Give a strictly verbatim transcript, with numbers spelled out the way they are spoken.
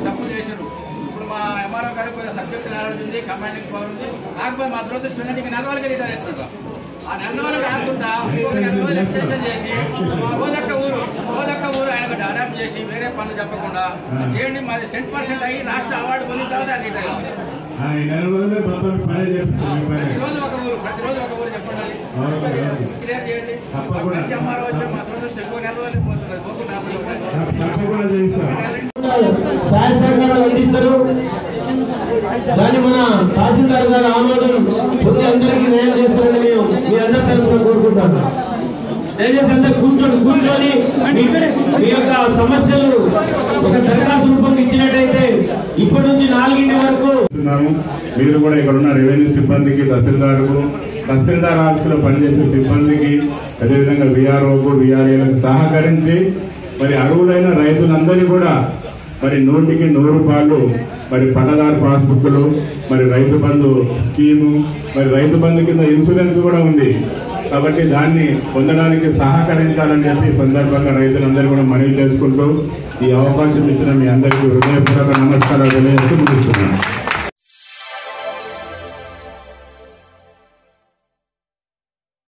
తప్పు చేశారు. ఇప్పుడు మా ఎంఆర్ఓ గారికి సబ్జెక్ట్ నాలెడ్జ్ ఉంది, కమాండింగ్ పవర్ ఉంది. కాకపోతే మా దురదృష్టం నీకు నెల రోజులకి రిటైర్ చేస్తున్నాడు. ఆ నెల రోజులు కాకుండా ఇంకొక నెల రోజులు ఎక్స్టెన్షన్ చేసి రోజొక్క ఊరు రోజొక్క ఊరు ఆయనకు అడాప్ట్ చేసి వేరే పనులు చెప్పకుండా చేయండి. మాది సెంట్ పర్సెంట్ అయ్యి రాష్ట్ర అవార్డు పొందిన తర్వాత రిటైర్ అవ్వాలి. ప్రతిరోజు ఒక ఊరు ప్రతిరోజు ఒక ఊరు చెప్పండి, క్లియర్ చేయండి. మంచి ఎంఆర్ఓ వచ్చి మా దురదృష్టం ఎక్కువ నెల రోజులు పోతున్నారు. దాన్ని మన తహసీల్దార్ గారు ఆమోదం పొంది అందరికీ న్యాయం చేస్తారని మేము మీ అందరి తరఫున కోరుకుంటాను. దయచేసి అందరు కూర్చొని కూర్చొని మీ యొక్క సమస్యలు ఒక దరఖాస్తు రూపంగా ఇచ్చినట్టయితే ఇప్పటి నుంచి నాలుగింటి వరకు మీరు కూడా ఇక్కడ ఉన్న రెవెన్యూ సిబ్బందికి, తహసీల్దార్కు, తహసీల్దార్ ఆఫీసులో పనిచేసే సిబ్బందికి, అదేవిధంగా విఆర్ఓకు, విఆర్ఏలకు సహకరించి మరి అర్హులైన రైతులందరినీ కూడా మరి నూటికి నూరు రూపాయలు మరి పట్టదారు పాస్బుక్లు, మరి రైతు బంధు స్కీము, మరి రైతు బంధు కింద ఇన్సూరెన్స్ కూడా ఉంది. కాబట్టి దాన్ని పొందడానికి సహకరించాలని చెప్పి సందర్భంగా రైతులందరూ కూడా మనవి చేసుకుంటూ ఈ అవకాశం ఇచ్చిన మీ అందరికీ హృదయపూర్వక నమస్కారాలు తెలియజేస్తూ ముగిస్తున్నాను.